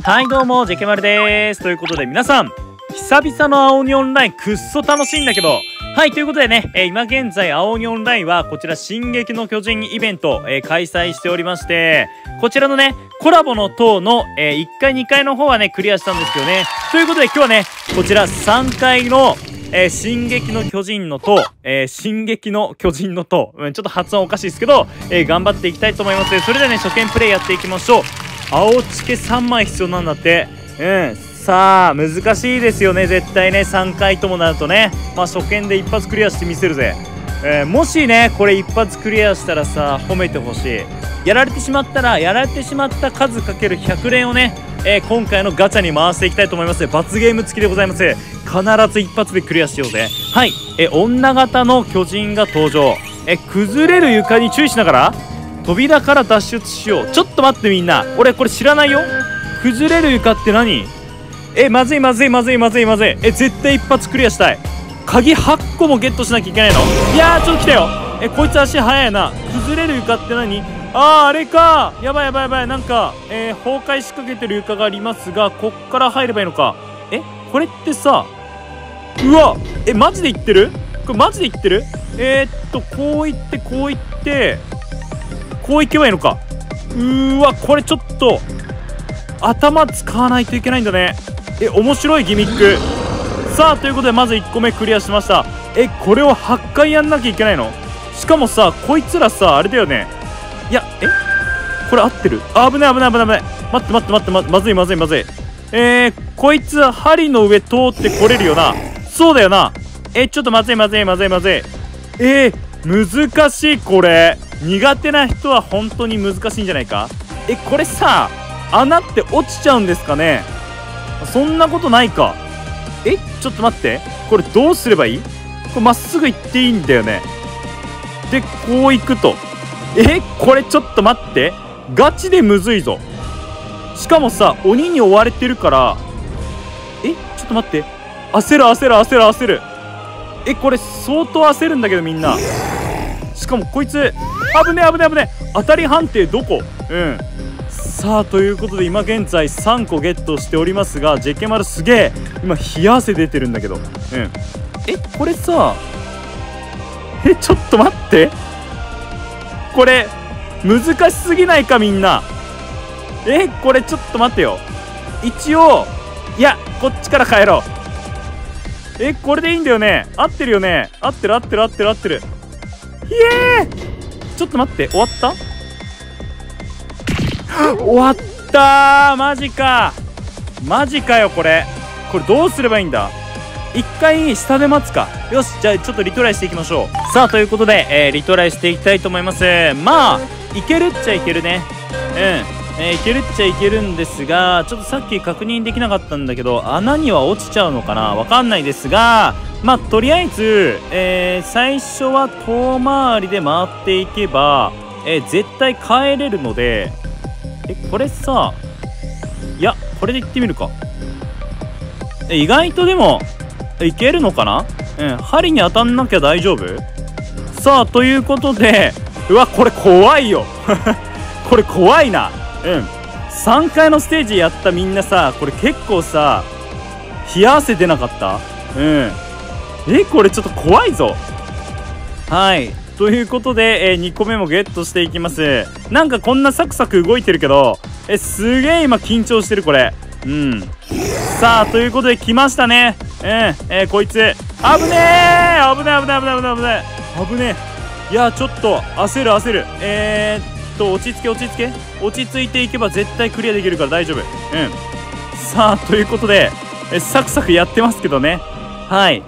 はいどうも、ジェケマルです。ということで皆さん、久々の青鬼オンラインくっそ楽しいんだけど、はい、ということでね、今現在青鬼オンラインはこちら進撃の巨人イベント、開催しておりまして、こちらのね、コラボの塔の、1階2階の方はね、クリアしたんですけどね。ということで今日はね、こちら3階の進撃の巨人の塔、進撃の巨人の塔、ちょっと発音おかしいですけど、頑張っていきたいと思います。それではね、初見プレイやっていきましょう。青チケ3枚必要なんだって。さあ難しいですよね、絶対ね。3回ともなるとね、まあ初見で一発クリアしてみせるぜ。もしねこれ一発クリアしたらさ、褒めてほしい。やられてしまったら、やられてしまった数かける100連をね、今回のガチャに回していきたいと思います。罰ゲーム付きでございます。必ず一発でクリアしようぜ。はい、女型の巨人が登場。崩れる床に注意しながら扉から脱出しよう。ちょっと待ってみんな、俺これ知らないよ。崩れる床って何？まずいまずいまずいまずいまずい。絶対一発クリアしたい。鍵8個もゲットしなきゃいけないの？いやーちょっと来たよ。こいつ足速いな。崩れる床って何？あれか。やばいやばいやばい。なんか、崩壊しかけてる床がありますが、こっから入ればいいのか。これってさ、うわ、マジで言ってる？これマジで言ってる？こう行ってこう行ってこう行けばいいのか。わ、これちょっと頭使わないといけないんだね。面白いギミック。さあということでまず1個目クリアしました。これを8回やんなきゃいけないの？しかもさ、こいつらさあれだよね。いやこれ合ってる？危ない危ない危ない危ない。待って待って待って、まずいまずいまずい。こいつ針の上通ってこれるよな。そうだよな。ちょっとまずいまずいまずいまずい。難しい。これ苦手な人は本当に難しいんじゃないか。これさ、穴って落ちちゃうんですかね？そんなことないか。ちょっと待って、これどうすればいい？これまっすぐ行っていいんだよね。でこう行くと、これちょっと待って、ガチでむずいぞ。しかもさ鬼に追われてるから、ちょっと待って、焦る焦る焦る焦る。これ相当焦るんだけどみんな。しかもこいつ危ね危ね危ね。当たり判定どこ？さあということで今現在3個ゲットしておりますが、ジェケマルすげえ今冷や汗出てるんだけど。これさ、ちょっと待って、これ難しすぎないかみんな。これちょっと待ってよ。一応いやこっちから帰ろう。これでいいんだよね。合ってるよね。合ってる合ってる合ってる合ってる。ちょっと待って、終わった？終わったー。マジかマジかよ。これどうすればいいんだ？一回下で待つか。よし、じゃあちょっとリトライしていきましょう。さあということで、リトライしていきたいと思います。まあいけるっちゃいけるね。いけるっちゃいけるんですが、ちょっとさっき確認できなかったんだけど、穴には落ちちゃうのかな、わかんないですが、まあとりあえず、最初は遠回りで回っていけば、絶対帰れるので、これさ、いやこれで行ってみるか。意外とでもいけるのかな。針に当たんなきゃ大丈夫。さあということで、うわこれ怖いよこれ怖いな。3回のステージやったみんなさ、これ結構さ冷や汗出なかった？これちょっと怖いぞ。はいということで、2個目もゲットしていきます。なんかこんなサクサク動いてるけど、すげえ今緊張してるこれ。さあということで来ましたね。こいつ危ねえ危ねえ危ねえ危ねえ危ねえ危ねえ。いやちょっと焦る焦る。落ち着け落ち着け。落ち着いていけば絶対クリアできるから大丈夫。さあということで、サクサクやってますけどね。はい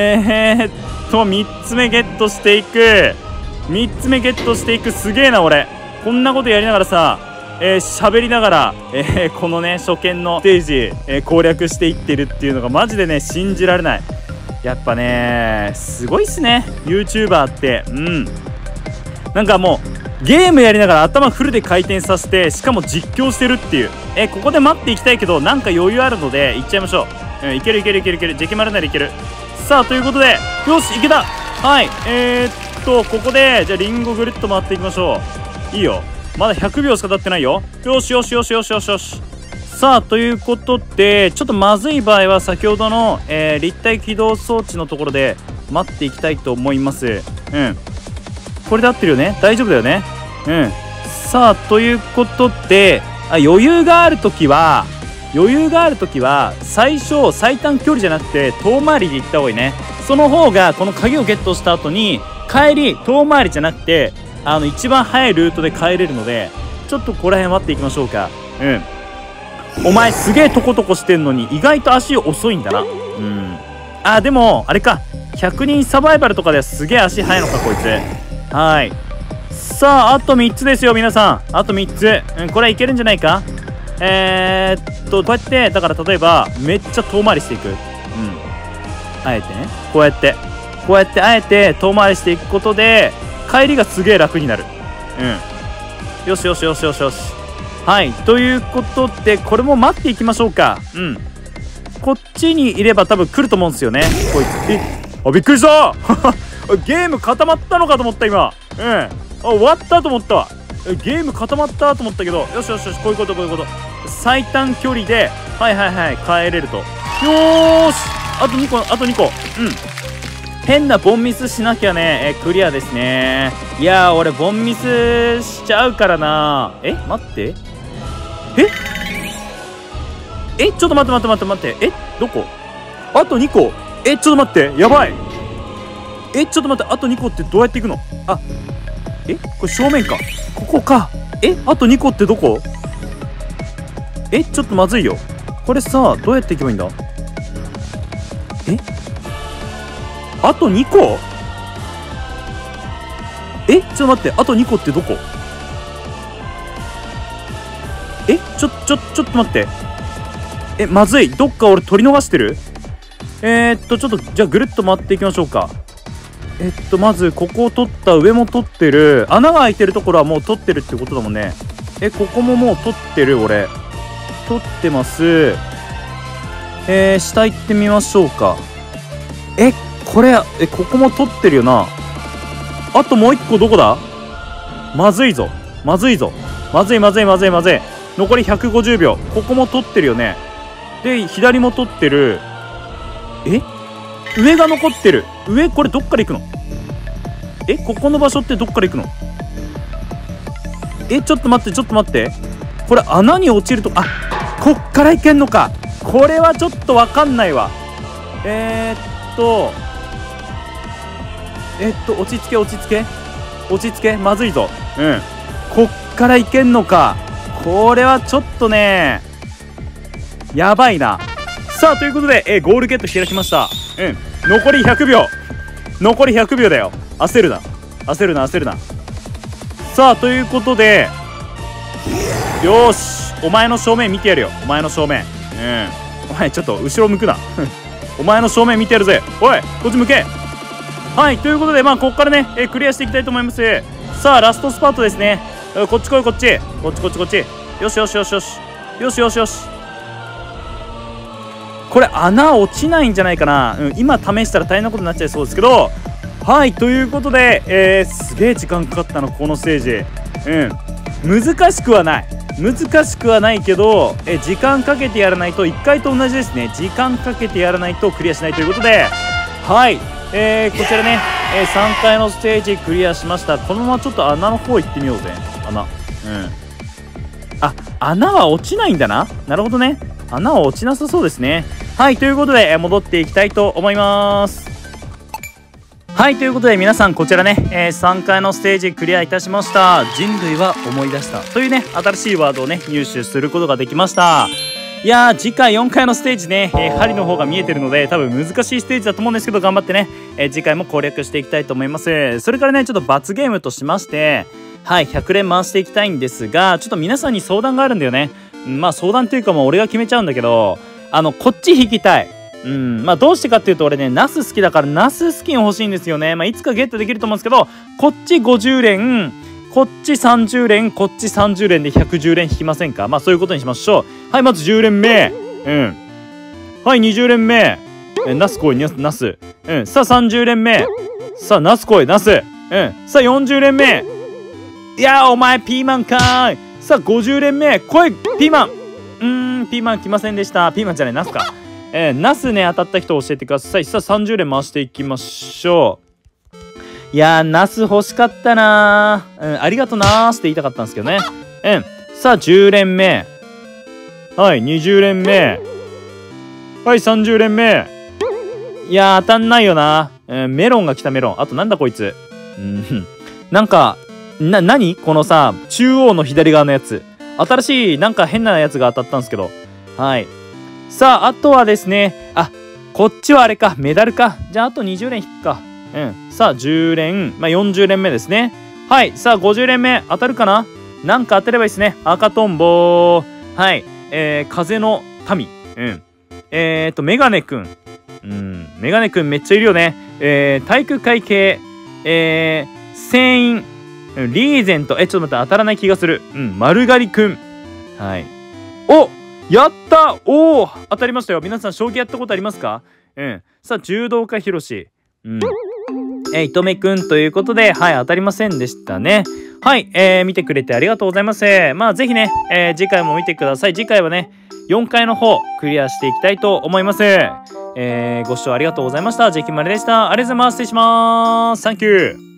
3つ目ゲットしていく。3つ目ゲットしていく。すげえな俺。こんなことやりながらさ、喋りながら、このね初見のステージ、攻略していってるっていうのがマジでね信じられない。やっぱねすごいっすね YouTuber って。なんかもうゲームやりながら頭フルで回転させて、しかも実況してるっていう。ここで待っていきたいけどなんか余裕あるので行っちゃいましょう。いけるいけるいけるいける。ジェケマルならいける。さあということで、よしいけた。はいここでじゃあリンゴぐるっと回っていきましょう。いいよ、まだ100秒しか経ってないよ。よしよしよしよしよしよし。ささあということでちょっとまずい場合は先ほどの、立体起動装置のところで待っていきたいと思います。これで合ってるよね、大丈夫だよね。さあということで余裕がある時は最初最短距離じゃなくて遠回りで行った方がいいね。その方がこの鍵をゲットした後に帰り遠回りじゃなくて一番速いルートで帰れるので、ちょっとここら辺待っていきましょうか。お前すげえトコトコしてんのに意外と足遅いんだな。でもあれか、100人サバイバルとかではすげえ足速いのかこいつ。はい、さああと3つですよ皆さん、あと3つ。これはいけるんじゃないか。こうやってだから例えばめっちゃ遠回りしていく。あえてね、こうやってあえて遠回りしていくことで帰りがすげえ楽になる。よしよしよしよしよし。はい、ということでこれも待っていきましょうか。こっちにいれば多分来ると思うんですよねこいつ。びっくりしたゲーム固まったのかと思った今。終わったと思ったわ。ゲーム固まったと思ったけど、よしよしよし、こういうこと。最短距離で帰れると。よーし、あと2個。変なボンミスしなきゃね、クリアですね。いやー俺ボンミスしちゃうからな。待って、ちょっと待って、どこ？あと2個。ちょっと待って、やばい。ちょっと待って、あと2個ってどうやっていくの？これ正面か、ここか。あと2個ってどこ？ちょっとまずいよこれさ。どうやっていけばいいんだ？あと2個？ちょっと待って、あと2個ってどこ？ちょっと待って。まずい、どっか俺取り逃してる。ちょっとじゃあぐるっと回っていきましょうか。まずここを取った、上も取ってる、穴が開いてるところはもう取ってるってことだもんね。ここももう取ってる、俺取ってます。下行ってみましょうか。これここも取ってるよな。あともう1個どこだ？まずいぞ。まずい。残り150秒。ここも取ってるよね。で左も取ってる。上が残ってる。上これどっから行くの？ここの場所ってどっから行くの？ちょっと待って。これ穴に落ちると、こっから行けんのか。これはちょっとわかんないわ。落ち着け。まずいぞ。こっから行けんのか。これはちょっとねやばいな。さあということで、ゴールゲット開きました。残り100秒だよ。焦るな。さあということで、よーし、お前の正面見てやるよ。お前の正面。お前ちょっと後ろ向くなお前の正面見てやるぜ。おいこっち向け。はい、ということでここからね、クリアしていきたいと思います。さあラストスパートですね。こっち来い、こっち。よし。これ穴落ちないんじゃないかな。今試したら大変なことになっちゃいそうですけど。はい、ということで、すげえ時間かかったのこのステージ。難しくはないけど、時間かけてやらないと、1回と同じですね。時間かけてやらないとクリアしないということで、はい、こちらね、3回のステージクリアしました。このままちょっと穴の方行ってみようぜ。穴は落ちないんだな。なるほどね、穴は落ちなさそうですね。はい、ということで、戻っていきたいと思います。はい、ということで皆さんこちらね、3回のステージクリアいたしました。人類は思い出したというね、新しいワードをね入手することができました。いやー、次回4回のステージね、針の方が見えてるので多分難しいステージだと思うんですけど、頑張ってね、次回も攻略していきたいと思います。それからね、ちょっと罰ゲームとしまして、はい、100連回していきたいんですが、ちょっと皆さんに相談があるんだよね。相談っていうか俺が決めちゃうんだけど、こっち引きたい。どうしてかっていうと、俺ねナス好きだからナススキン欲しいんですよね。いつかゲットできると思うんですけど、こっち50連、こっち30連、こっち30連で110連引きませんか。そういうことにしましょう。はい、まず10連目。はい、20連目。ナス来い、ナス。さあ30連目。さあナス来い、ナス。さあ40連目。いやー、お前ピーマンかーい。さあ50連目。来いピーマン。 ピーマン来ませんでした。ピーマンじゃない、ナスか。ナスね、当たった人教えてください。さあ、30連回していきましょう。いやー、ナス欲しかったなー。ありがとうなーって言いたかったんですけどね。さあ、10連目。はい、20連目。はい、30連目。いやー、当たんないよな。メロンが来た、メロン。あと、なんだこいつ。なんか、何このさ、中央の左側のやつ。新しい、なんか変なやつが当たったんですけど。はい。さあ、あとはですね、こっちはあれか、メダルか。じゃあ、あと20連引くか。さあ、10連、40連目ですね。はい。さあ、50連目、当たるかな。なんか当てればいいですね。赤とんぼー。はい。風の民。メガネくん。メガネくんめっちゃいるよね。体育会系、船員、リーゼント。ちょっと待って、当たらない気がする。丸刈りくん。はい。お、やった、当たりましたよ。皆さん、将棋やったことありますか？さあ、柔道家ひろし。糸目くんということで、はい、当たりませんでしたね。はい、見てくれてありがとうございます。ぜひね、次回も見てください。次回はね、4階の方、クリアしていきたいと思います。ご視聴ありがとうございました。ジェキマレでした。ありがとうございます。失礼します。サンキュー。